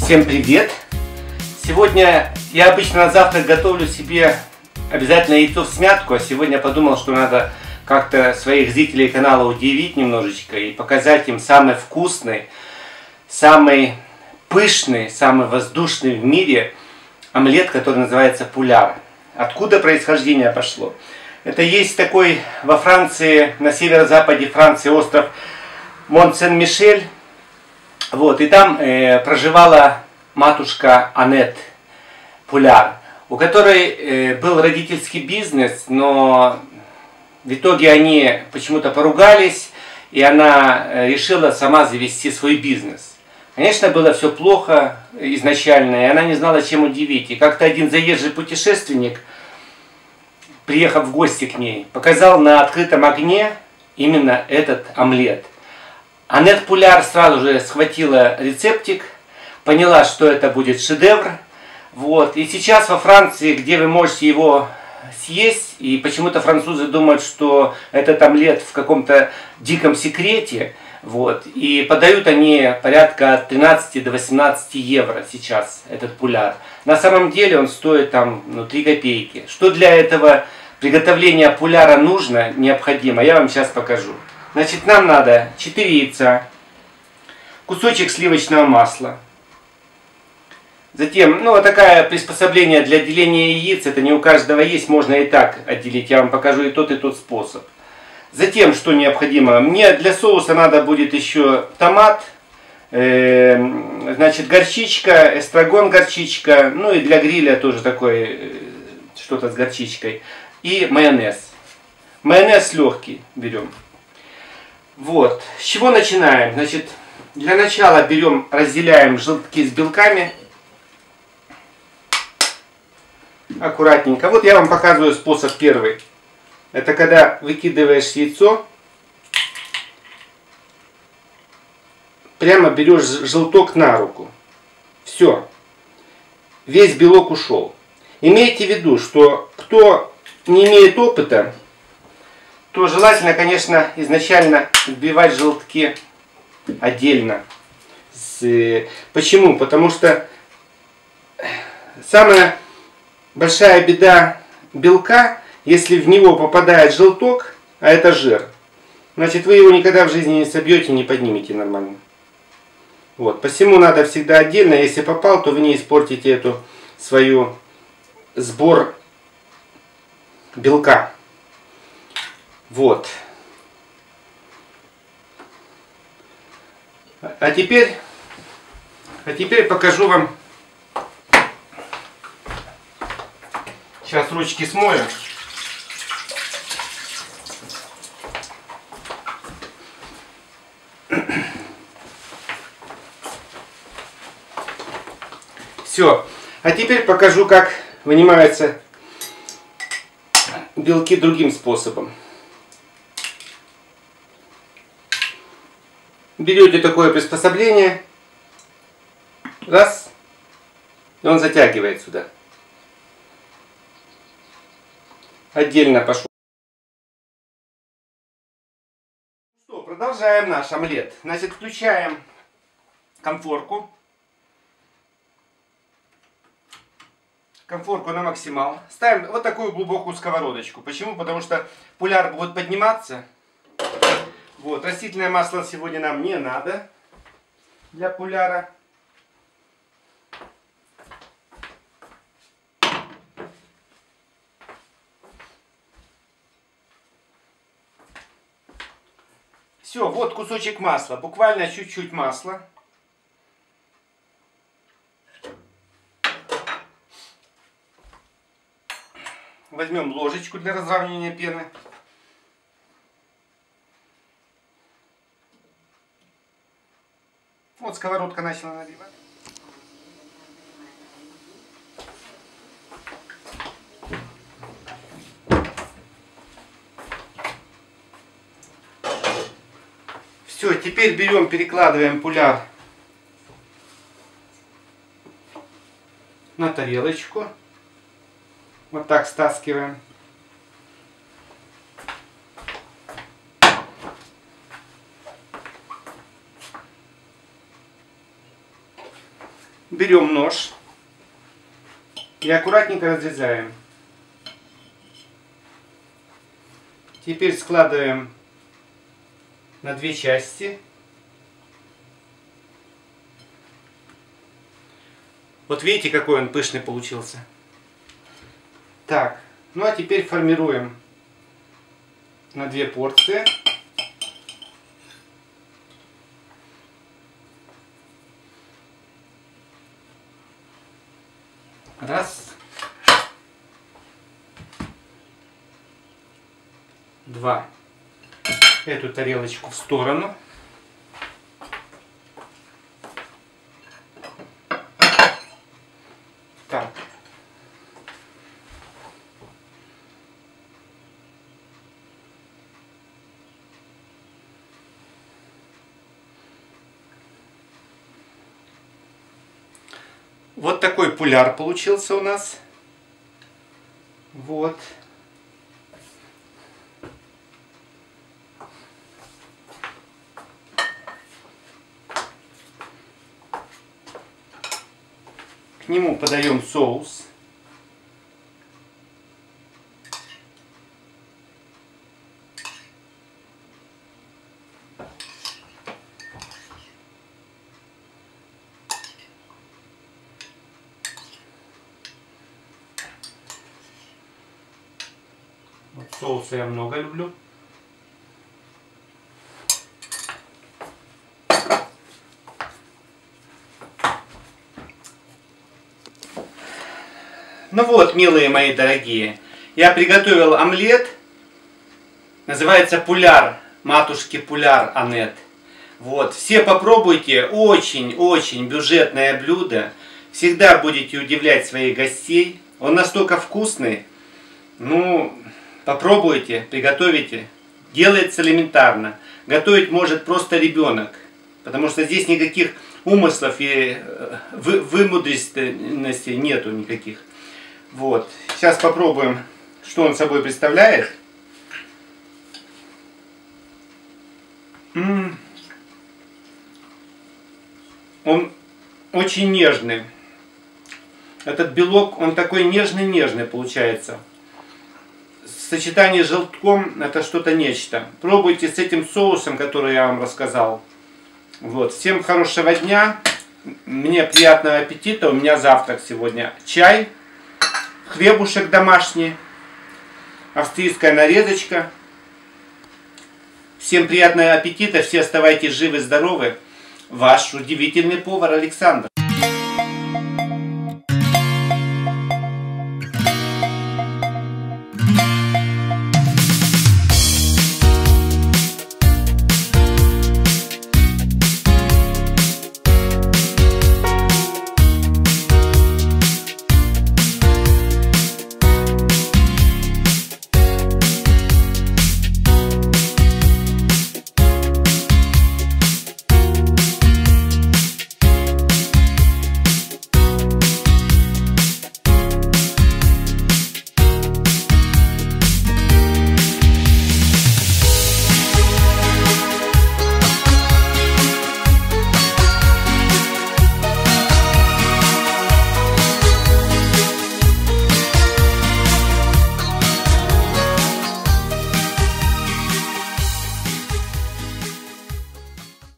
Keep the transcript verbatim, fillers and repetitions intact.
Всем привет! Сегодня я обычно на завтрак готовлю себе обязательно яйцо в смятку, а сегодня я подумал, что надо как-то своих зрителей канала удивить немножечко и показать им самый вкусный, самый пышный, самый воздушный в мире омлет, который называется пуляр. Откуда происхождение пошло? Это есть такой во Франции, на северо-западе Франции остров Мон-Сен-Мишель. Вот, и там э, проживала матушка Аннет Пуляр, у которой э, был родительский бизнес, но в итоге они почему-то поругались, и она решила сама завести свой бизнес. Конечно, было все плохо изначально, и она не знала, чем удивить. И как-то один заезжий путешественник, приехав в гости к ней, показал на открытом огне именно этот омлет. Аннет Пуляр сразу же схватила рецептик, поняла, что это будет шедевр. Вот. И сейчас во Франции, где вы можете его съесть, и почему-то французы думают, что этот омлет в каком-то диком секрете, вот, и подают они порядка от тринадцати до восемнадцати евро сейчас, этот пуляр. На самом деле он стоит там ну, три копейки. Что для этого приготовления пуляра нужно, необходимо, я вам сейчас покажу. Значит, нам надо четыре яйца, кусочек сливочного масла. Затем, ну, вот такое приспособление для деления яиц, это не у каждого есть, можно и так отделить. Я вам покажу и тот, и тот способ. Затем, что необходимо? Мне для соуса надо будет еще томат, э, значит, горчичка, эстрагон горчичка, ну и для гриля тоже такое, э, что-то с горчичкой. И майонез. Майонез легкий берем. Вот. С чего начинаем? Значит, для начала берем, разделяем желтки с белками. Аккуратненько. Вот я вам показываю способ первый. Это когда выкидываешь яйцо, прямо берешь желток на руку. Все. Весь белок ушел. Имейте в виду, что кто не имеет опыта, то желательно, конечно, изначально вбивать желтки отдельно. Почему? Потому что самая большая беда белка, если в него попадает желток, а это жир, значит вы его никогда в жизни не собьете, не поднимете нормально. Вот, посему надо всегда отдельно. Если попал, то вы не испортите эту свою сбор белка. Вот. А теперь, а теперь покажу вам. Сейчас ручки смою. Все. А теперь покажу, как вынимаются белки другим способом. Берете такое приспособление, раз, и он затягивает сюда. Отдельно пошел. Что, продолжаем наш омлет. Значит, включаем конфорку. Конфорку на максимал. Ставим вот такую глубокую сковородочку. Почему? Потому что пуляр будет подниматься. Вот, растительное масло сегодня нам не надо для пуляра. Все, вот кусочек масла, буквально чуть-чуть масла. Возьмем ложечку для разравнивания пены. Вот сковородка начала нагревать. Все, теперь берем, перекладываем пуляр на тарелочку. Вот так стаскиваем. берем нож и аккуратненько разрезаем. Теперь складываем на две части. Вот видите, какой он пышный получился. Так, ну а теперь формируем на две порции. Раз. Два. Эту тарелочку в сторону. Так. Вот такой пуляр получился у нас. Вот. К нему подаем соус. Вот соуса я много люблю. Ну вот, милые мои дорогие, я приготовил омлет. Называется пуляр, матушки пуляр Анет. Вот, все попробуйте, очень-очень бюджетное блюдо. Всегда будете удивлять своих гостей. Он настолько вкусный. Ну, попробуйте, приготовите. Делается элементарно. Готовить может просто ребенок. Потому что здесь никаких умыслов и вымудренности нету никаких. Вот. Сейчас попробуем, что он собой представляет. М-м-м. Он очень нежный. Этот белок, он такой нежный-нежный получается. Сочетание с желтком это что-то нечто. Пробуйте с этим соусом, который я вам рассказал. Вот. Всем хорошего дня. Мне приятного аппетита. У меня завтрак сегодня. Чай. Хлебушек домашний. Австрийская нарезочка. Всем приятного аппетита. Все оставайтесь живы, здоровы. Ваш удивительный повар Александр.